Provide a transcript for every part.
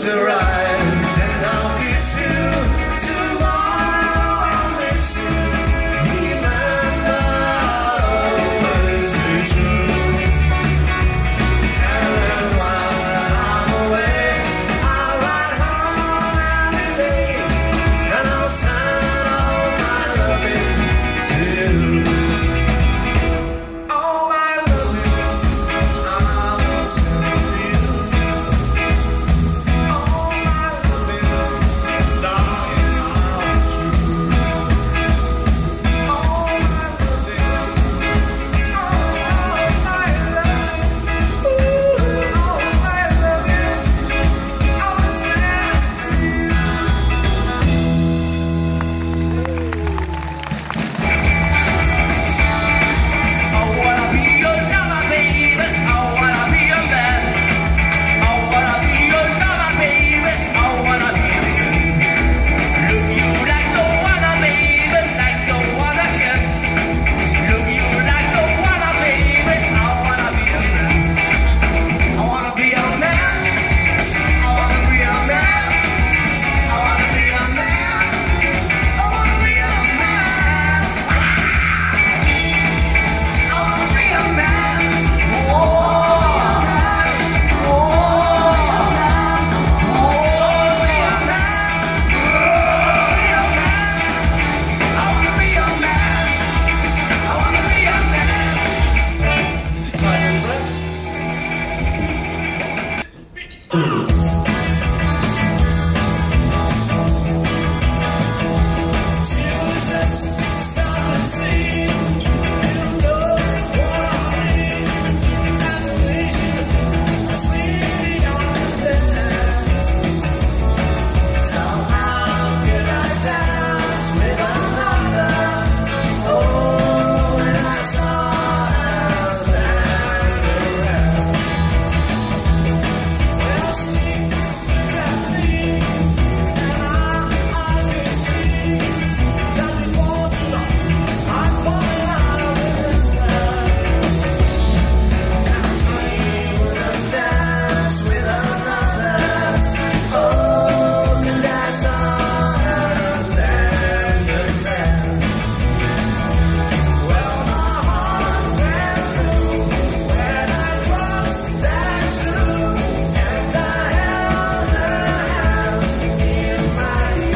your eyes, and I'll kiss you tomorrow. I'll miss you. Remember, I'll always be true. And then while I'm away, I'll ride home every day, and I'll send all my loving to you. Oh, my loving, I will send to you. Oh, my loving, darling, I'm true. Oh, my loving, oh, my love, ooh, oh, my loving, I will send to you. I wanna be your lover, baby. I wanna be your man. I wanna be your lover, baby. I wanna be your man. Look you like no other, baby, like no other can. Look you like no other, baby. I wanna be your man. I wanna be your man. I wanna be your man. I wanna be your man. I wanna be your man. I wanna be your man. Is it time to trip? Jesus, someone sing, you know what I mean. And the vision is really on there. So how could I dance with another? Oh, when I saw her standing there. Well, she grabbed me, and I could see that it wasn't all. I'm falling out with her. And I wouldn't dance with another. Oh, and I saw her standing there. Well, my heart ran through when I crossed that true, and I held her hand in mine.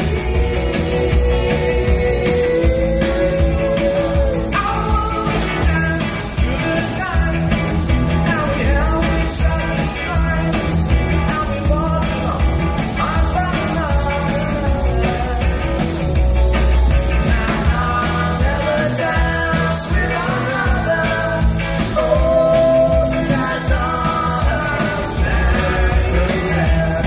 I wanted to dance through the night, and we held each other tight, and we walked along. I fell in love with her. Now I'll never dance with another. Oh, since I saw her standing there.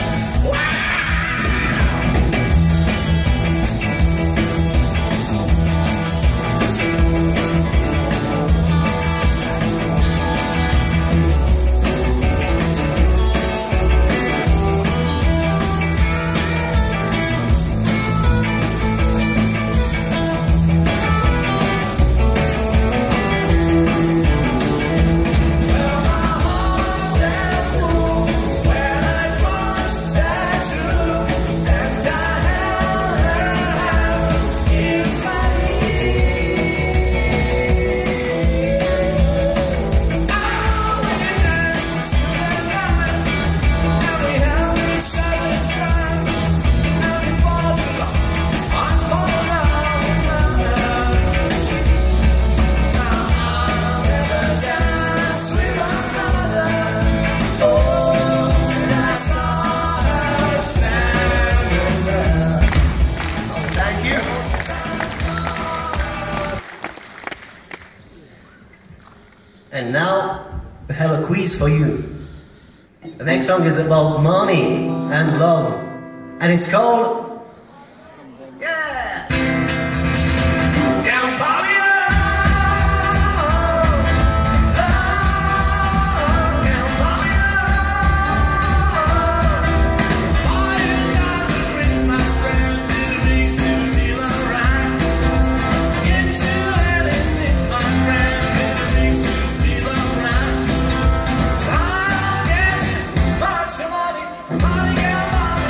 Well, my heart ran full when I crossed that true, and I held her hand in mine. We could dance through the night, and we held each other tight, and we walked along. I'm falling out with her. Now I'll never dance with another. Oh, and I saw her standing there. Oh, thank you. And now we have a quiz for you. The next song is about money and love, and it's called Yeah. Down by me, love, down by me, love. All you got to bring, my friend, is a reason to feel alright. Get you anything, my friend, is a reason to feel alright. I don't get much money, money, girl, money.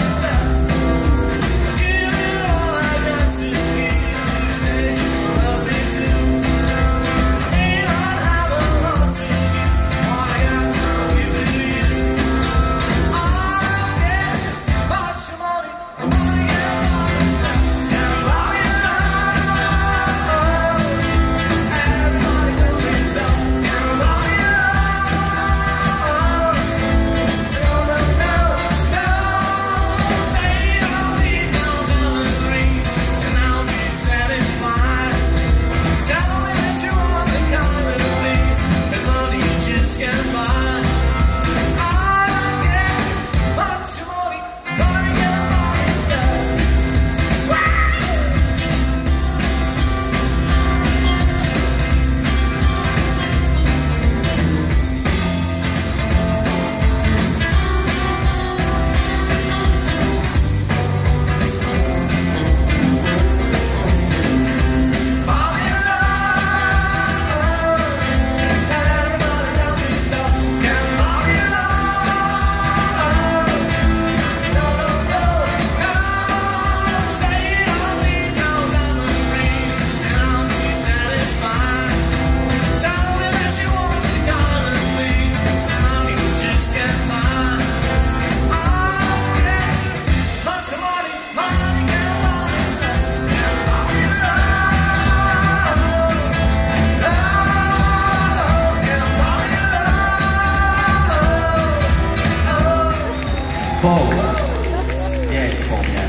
Bog. Yeah, it's Bog, yeah.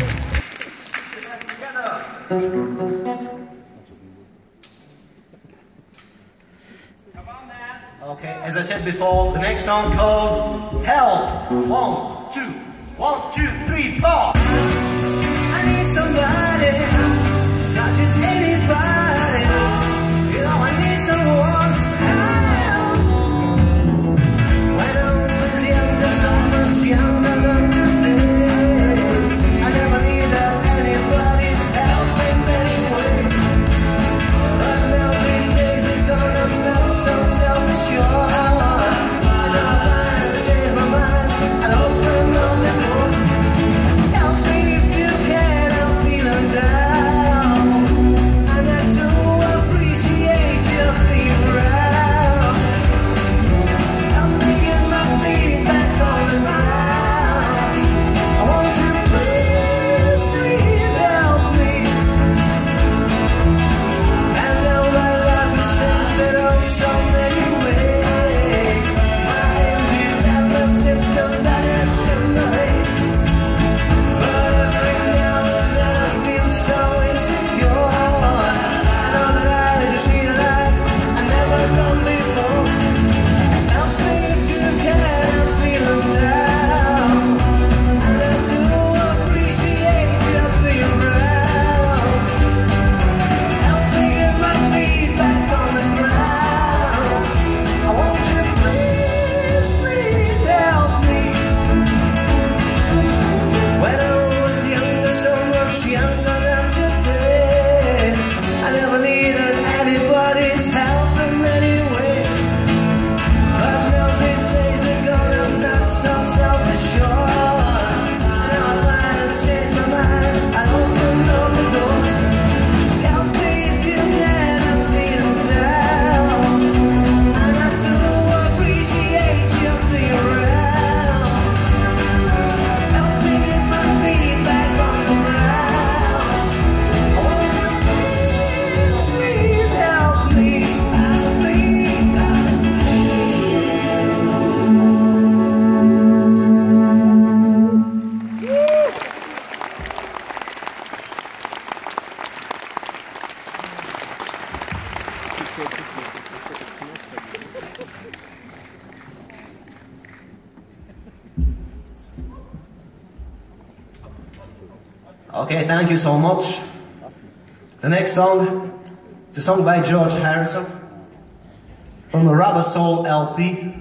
Okay, as I said before, the next song called Help. 1, 2, 1, 2, 3, 4. I need somebody, not just anybody. You know, I need someone. Help. When I was younger, so much younger than today, I never needed anybody's help in any way. But now these days it's on, I'm not so self-assured. I never change my mind and open up the door. Help me if you can, I'm feeling down, and I do appreciate you being around. Help me get my feet back on the ground. I want you, please, please help me. And now my life is centered on so many ways. My independence seems to vanish in the haze. But every now and then I feel so insecure. I know that I just need a life I never done before. Help me if you can, I'm feeling down, and I do appreciate you being around. Help me get my feet back on the ground. I want you, please, please help me. When I was younger, so much younger than today, I never needed anybody's help in any way. But now these days are gone, I'm not so self-assured. Now I finally changed my mind, I opened up the door. Help me if you can, I'm feeling down, and I do appreciate you being around. Help me get my feet back on the ground. I want you, please, please help me, help me, help Okay, thank you so much. The next song, the song by George Harrison from the Rubber Soul LP.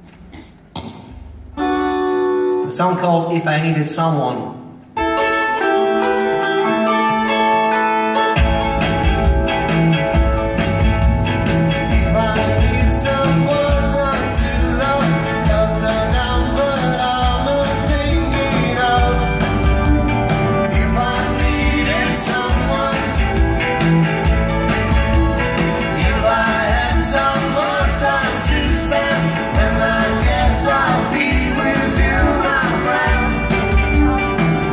The song called If I Needed Someone. I'll be with you, my friend.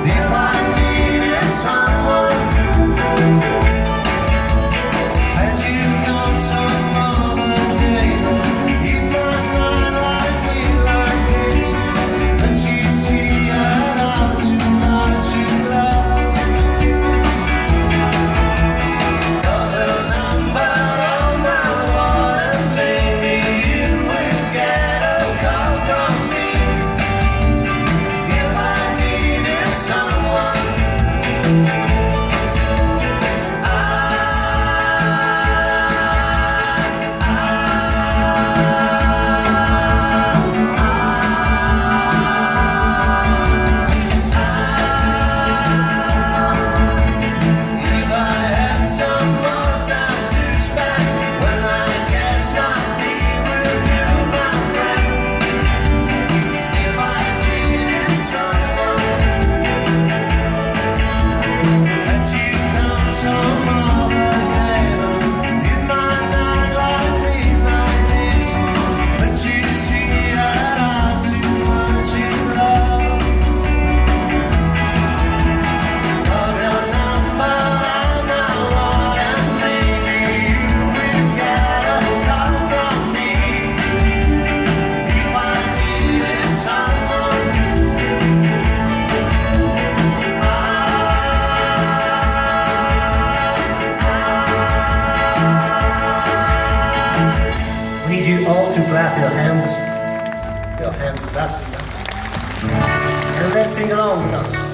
And let's sing along with us.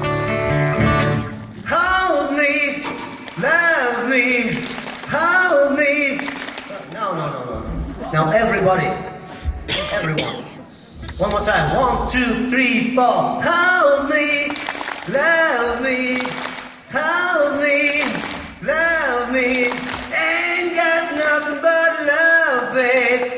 Hold me, love me, hold me. No. Now everybody, everyone. One more time. 1, 2, 3, 4. Hold me, love me, hold me, love me. Ain't got nothing but love, babe.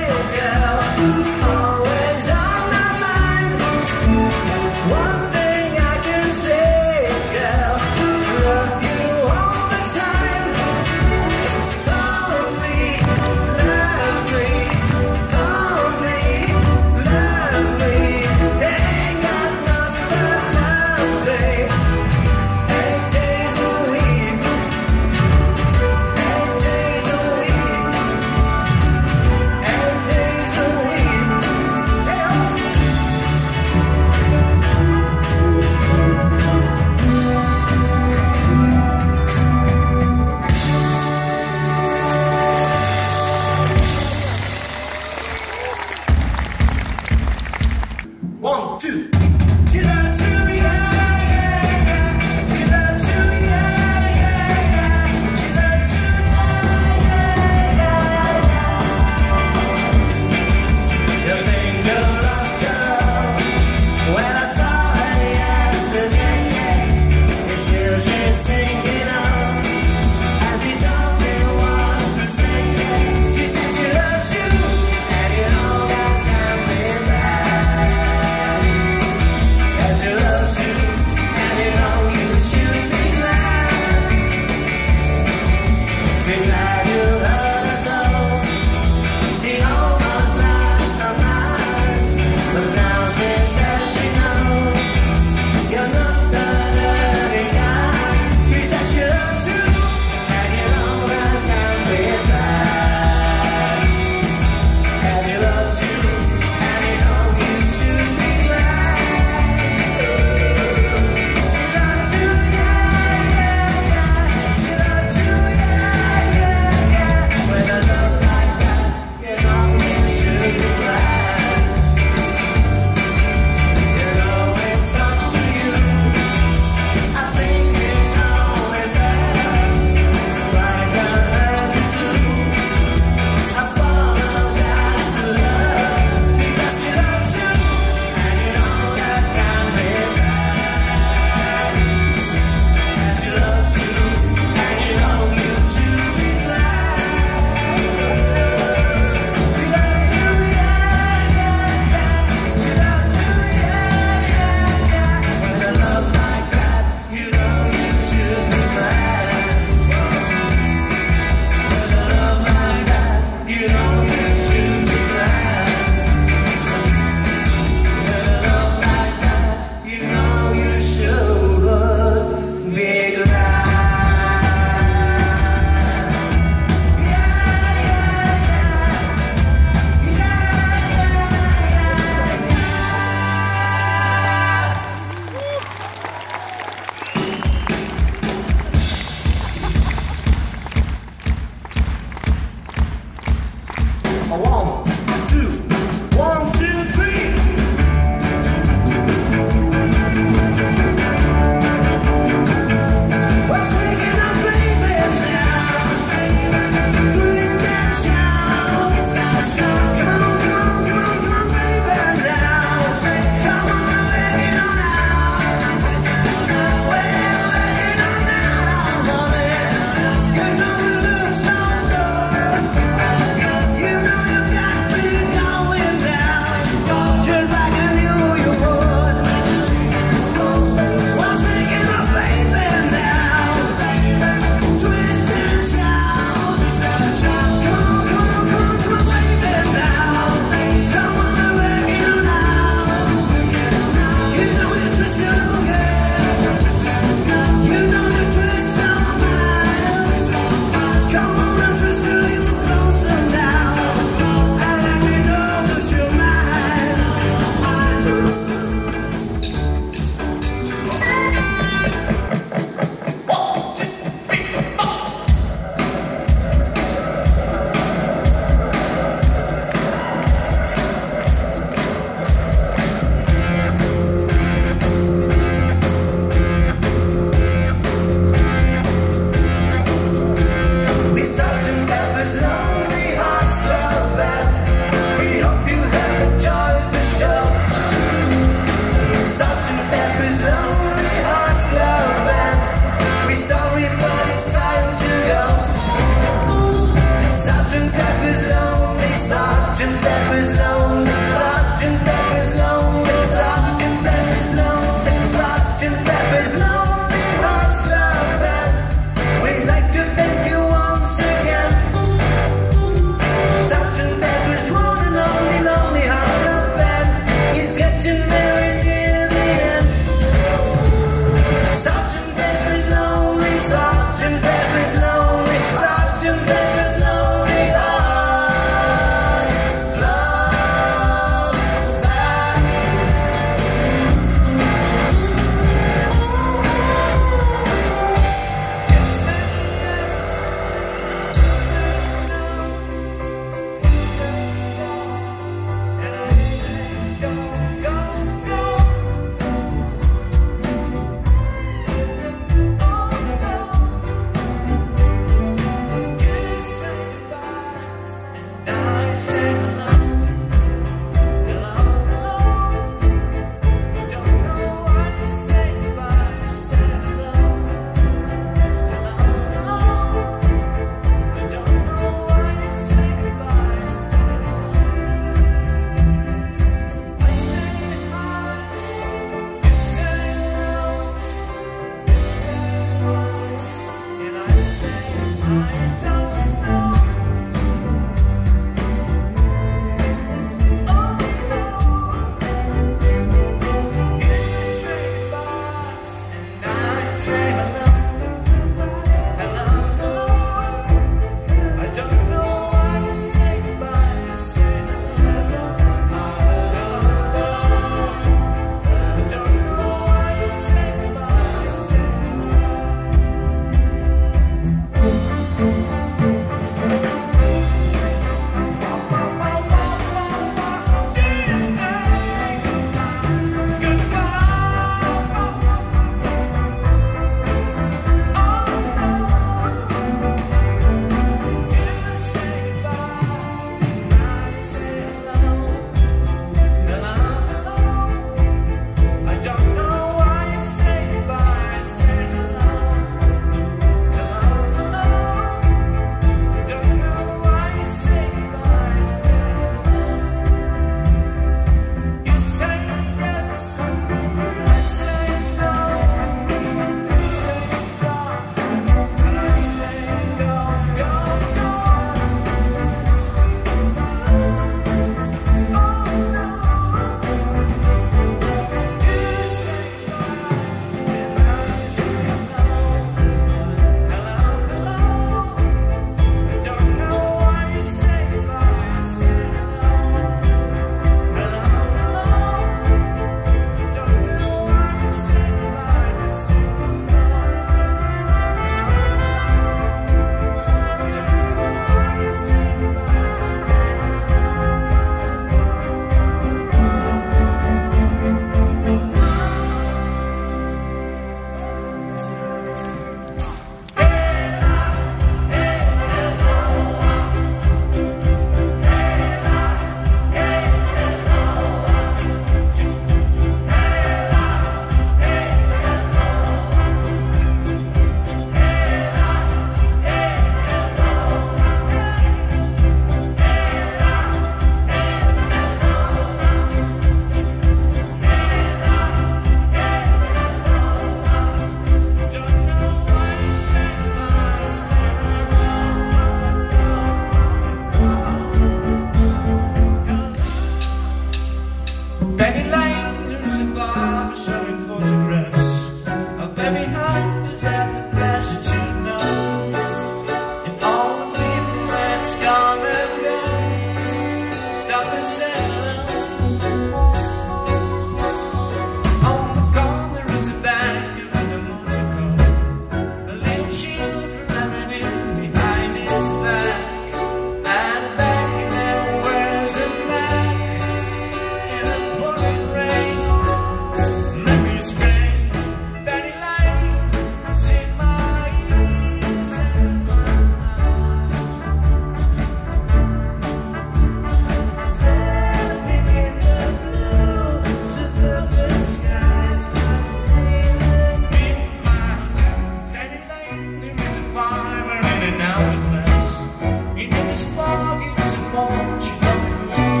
Spark, it's a bunch of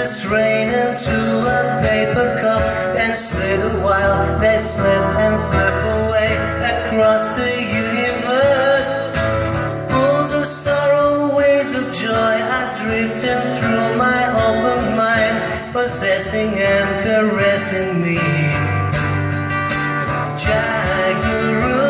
kisses rain into a paper cup and slid a while. They slip and slip away across the universe. Pools of sorrow, waves of joy are drifting through my open mind, possessing and caressing me. Jaguru.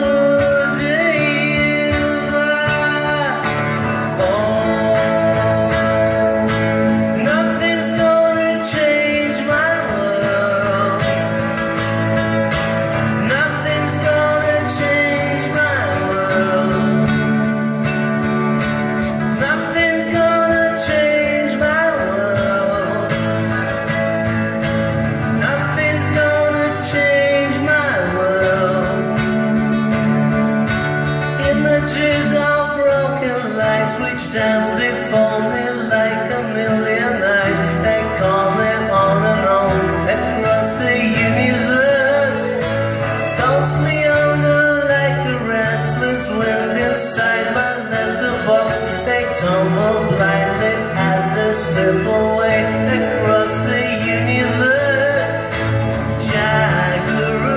Dance before me like a million eyes. They call me on and on across the universe. Toss me under like a restless wind inside my letterbox. They tumble blindly as they slip away across the universe. Jaguru.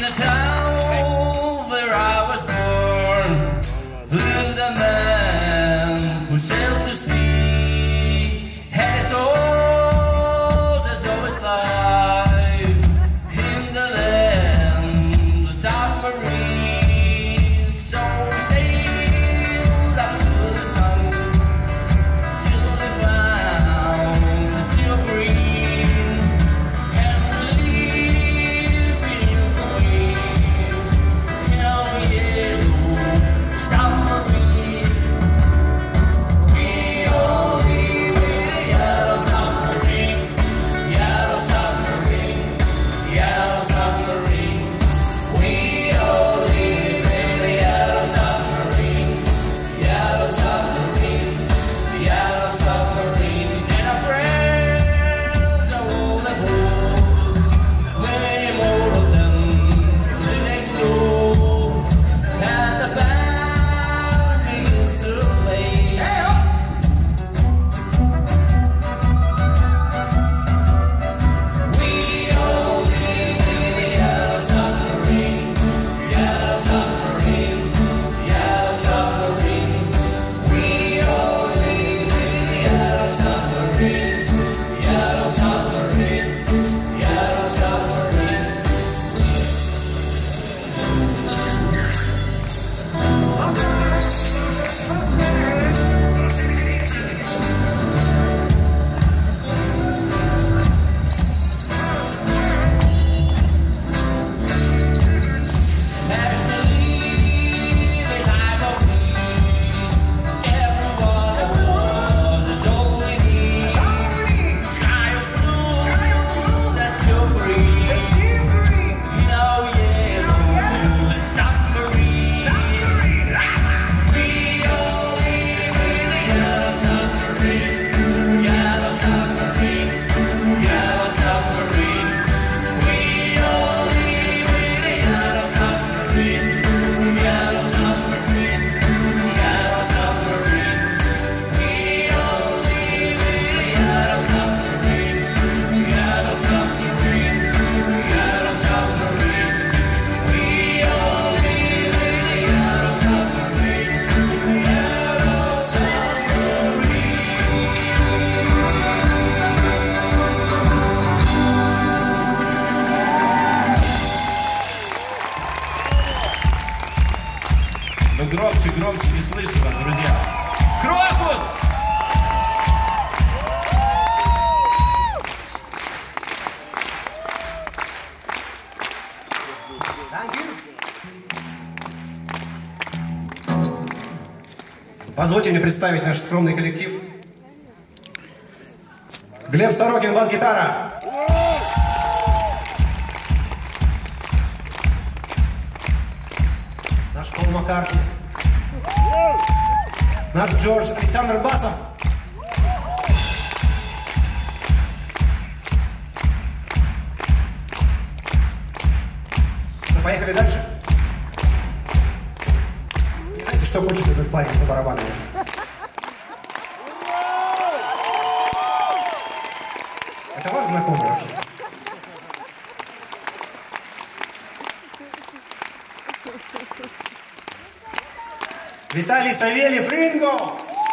the town where I was born lived a man who sailed to sea. Had it all, there's always life in the land, the submarine. So we sailed up to the sun till we found the silver green, and we lived in the waves, hell yellow submarine. We all live in a yellow submarine, yellow submarine, yellow submarine. We all live in a yellow submarine, yellow submarine, yellow submarine. And our friends are all aboard, many more of them the next door, and the band begins to play. We all live in a yellow submarine, yellow submarine, yellow submarine. We all live in a yellow submarine, yellow submarine, yellow submarine. Ну громче, громче, не слышу вас, друзья. Крокус! Thank you. Позвольте мне представить наш скромный коллектив. Глеб Сорокин, бас-гитара. Наш Пол Маккартни. Наш Джордж Александр Басов. Что, поехали дальше? Не знаете, что хочет этот парень за барабанами? Это ваш знакомый вообще? Виталий Савельев, Ринго!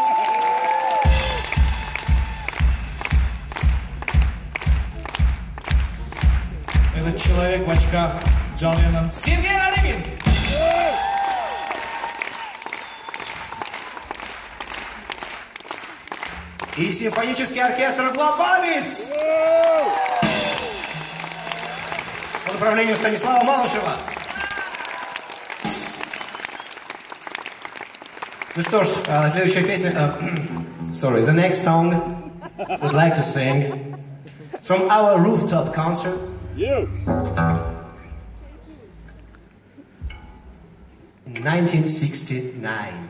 Этот человек в очках, Джон Леннон. Сергей Радымин! И симфонический оркестр «Глобалис» под управлением Станислава Малышева. Ну что ж, следующая песня... sorry, the next song we'd like to sing from our rooftop concert. In 1969.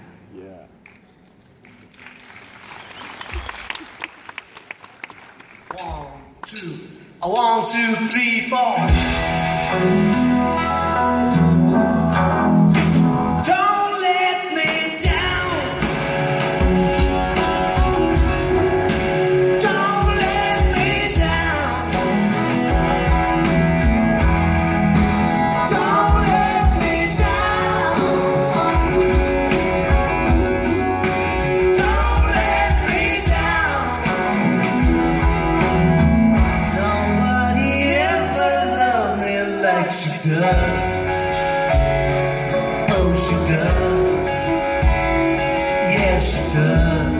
One, two, three, four. Don't let me down. Don't let me down. Don't like she does. Oh, she does. Yeah, she does.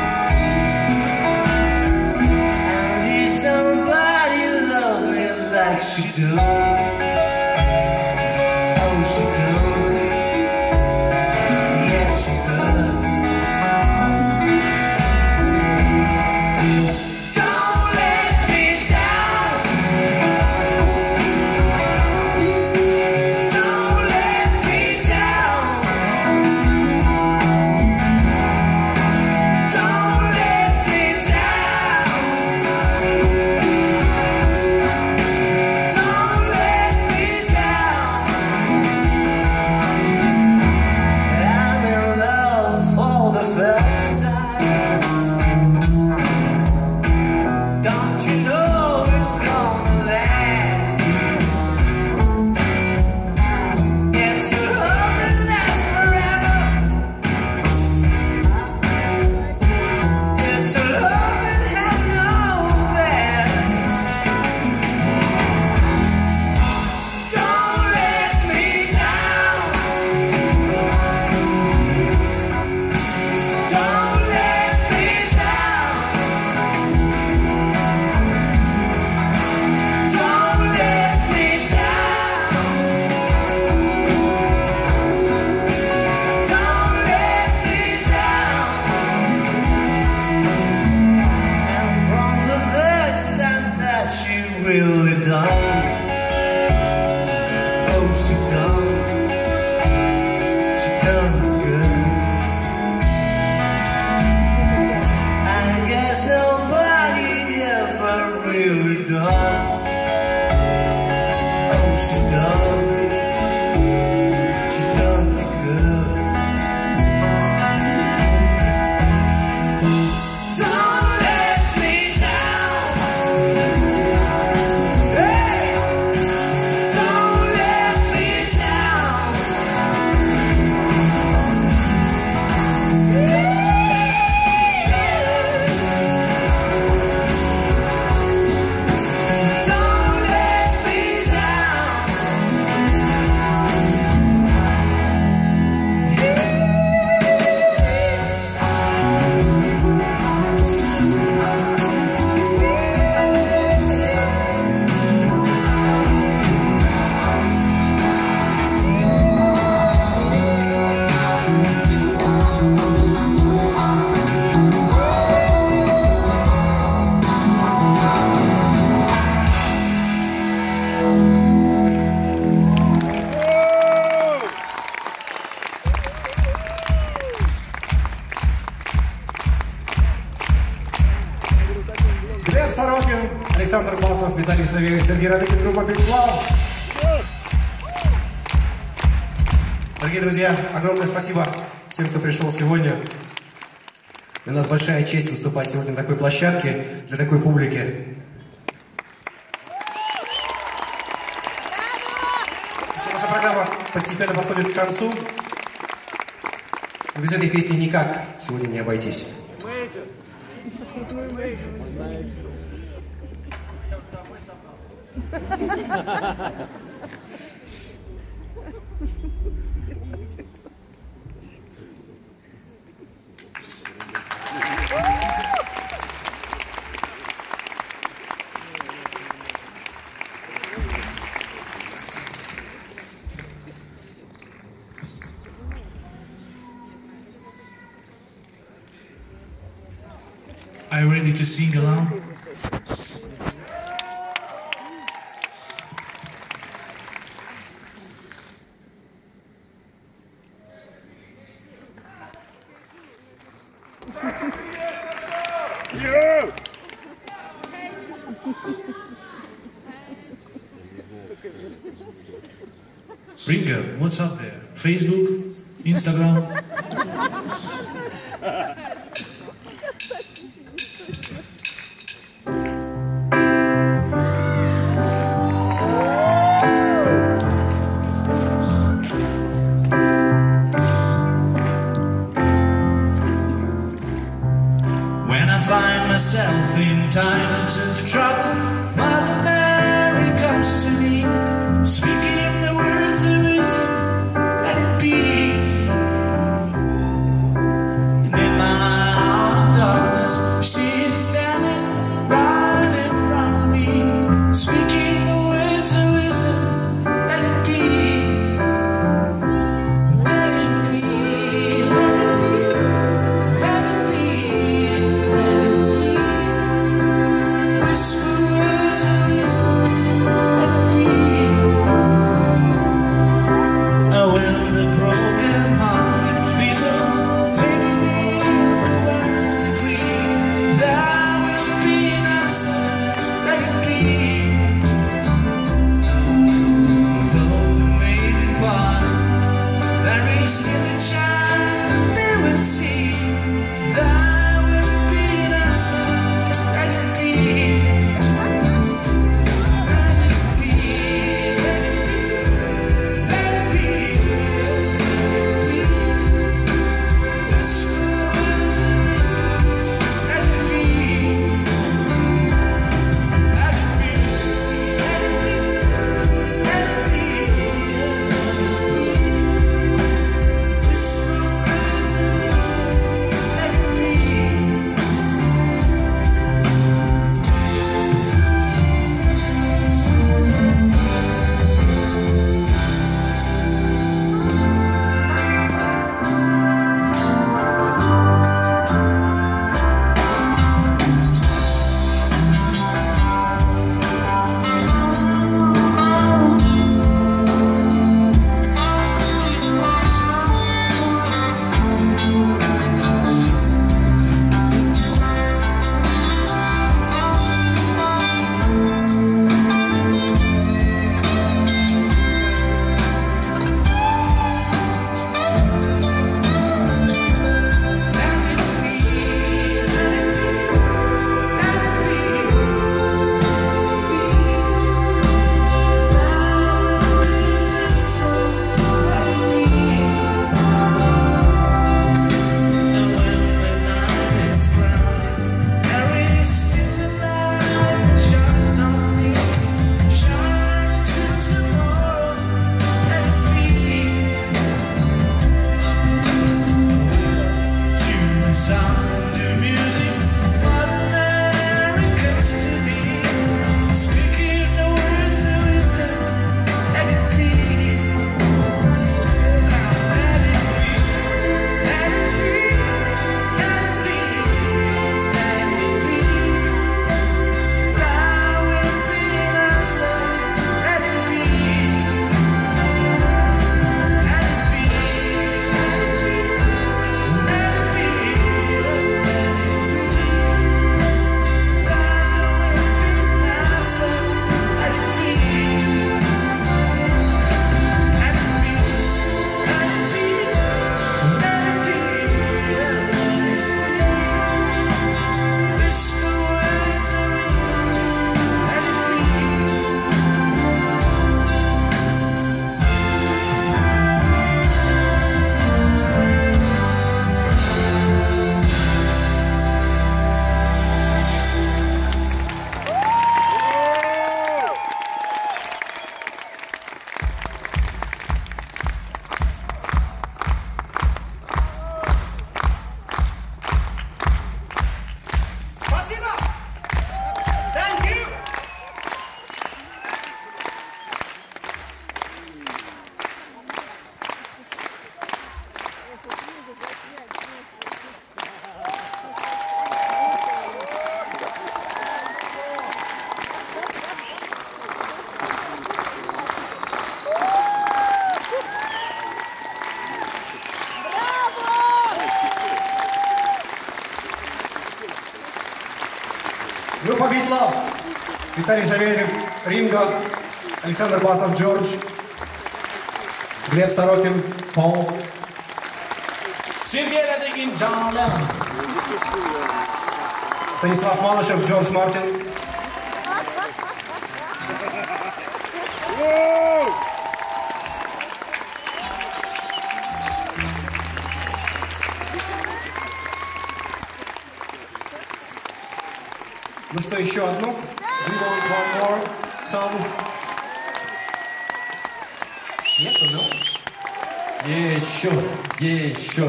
I need somebody who loves me like she does. Oh, she does. Yeah, she does. Don't let me down. Don't let me down. Don't let me down. Don't let me down. I'm in love for the first time. Don't you know it's gonna last? It's a love that lasts forever. It's a love that has no bad. Don't let me down. Don't let me down. Don't let me down. Don't let me down. And from the first time that she really done. Oh, she done. She done good. I guess nobody ever really done. Oh, she done. She done me good. Don't let me down. Hey! Don't let me down. Don't let me down. Глеб Сорокин, Александр Басов, Виталий Савельев, Сергей Радыкин, группа Big Love. Дорогие друзья, огромное спасибо всем, кто пришел сегодня. Для нас большая честь выступать сегодня на такой площадке, для такой публики. Наша программа постепенно подходит к концу. Без этой песни никак сегодня не обойтись. Are you ready to sing along? Bringer, what's up there? Facebook? Instagram? When I find myself in times of trouble, Mother Mary comes to me, speaking It Love. Виталий Савельев, Ринго, Александр Басов, Джордж, Глеб Сорокин, Пол. Станислав Малышев, Джордж Мартин. Ну что, еще одну? We want one more song. Yes or no? Еще.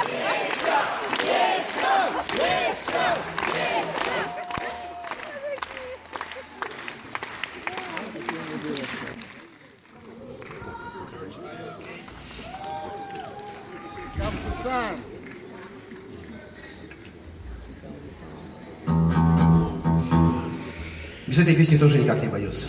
Без этой песни тоже никак не обойдется.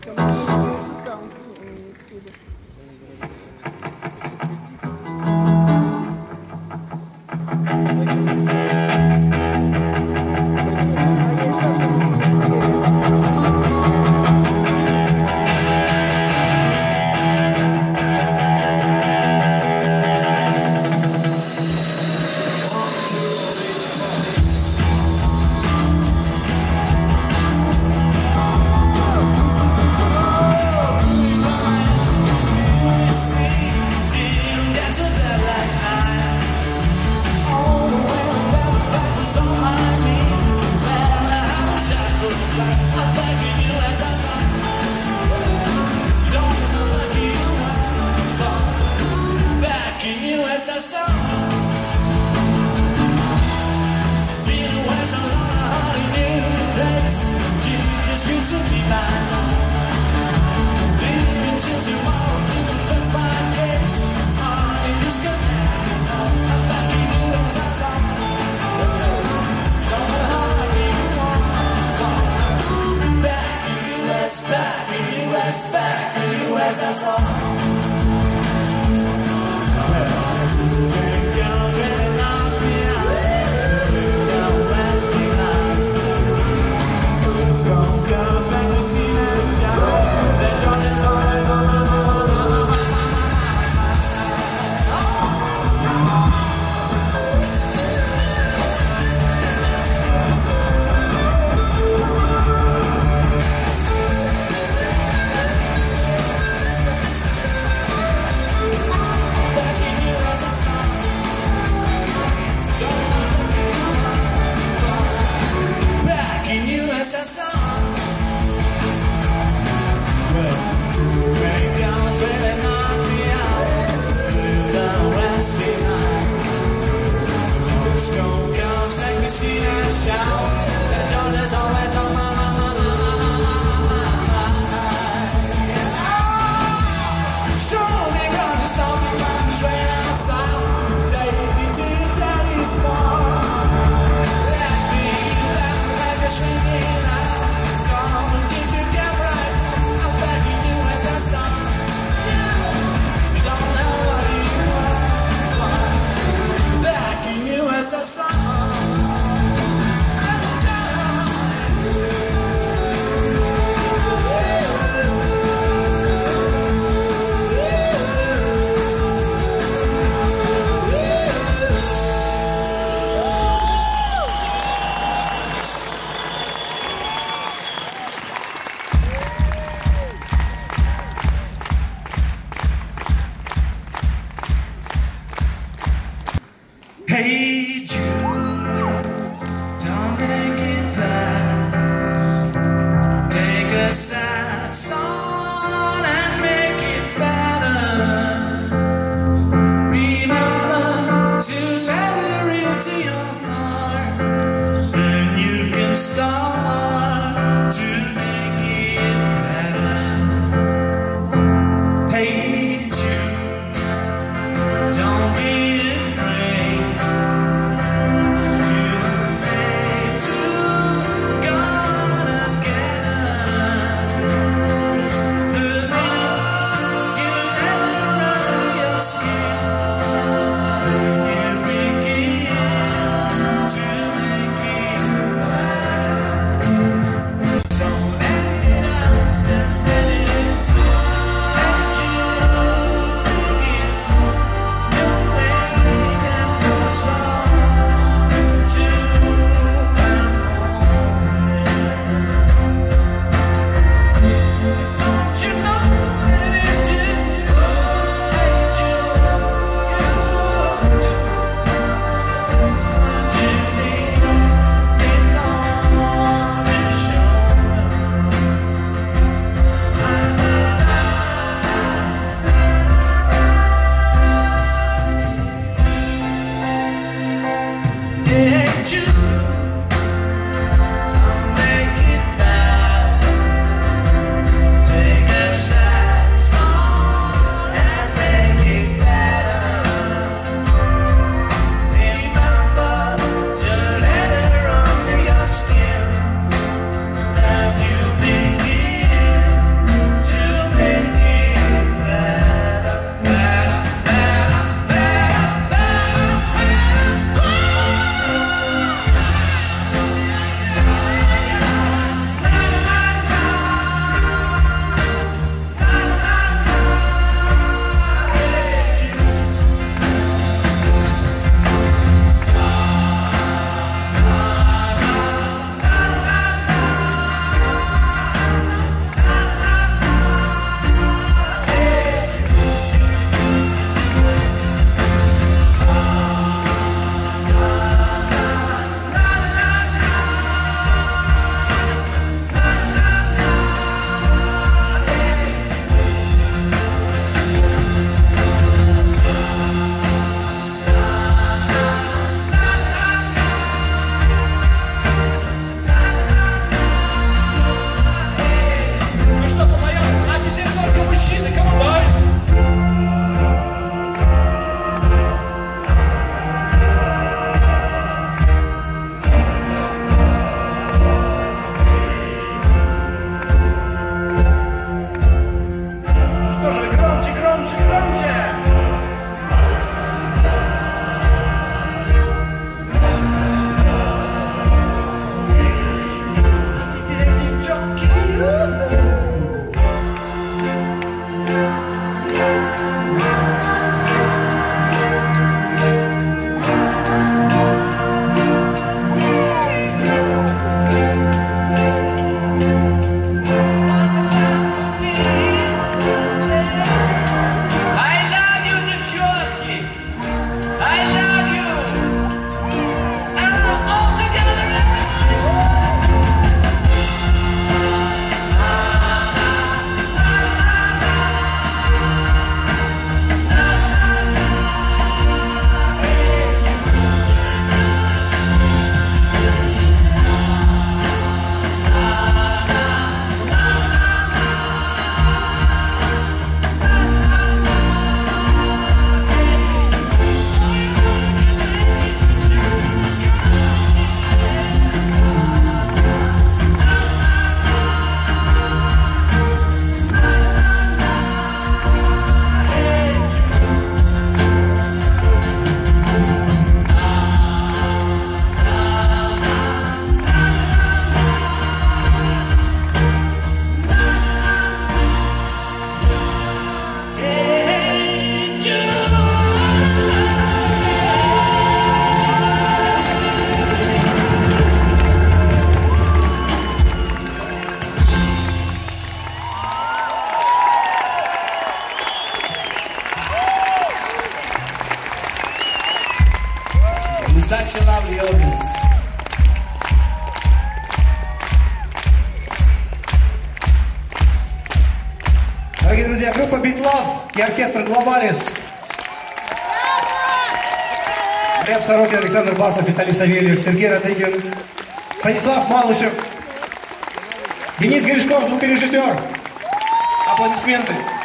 Hey Jude, don't make it bad. Take a sad song and make it better. Remember to let it into your heart. Then you can start to make it better. Hey Jude, don't be afraid. such a lovely audience. Дорогие друзья, группа Beat Love и оркестр Globalis. Глеб Сорокин, Александр Басов, Виталий Савельев, Сергей Радыгин, Станислав Малышев, Денис Гришков, звукорежиссер. Аплодисменты.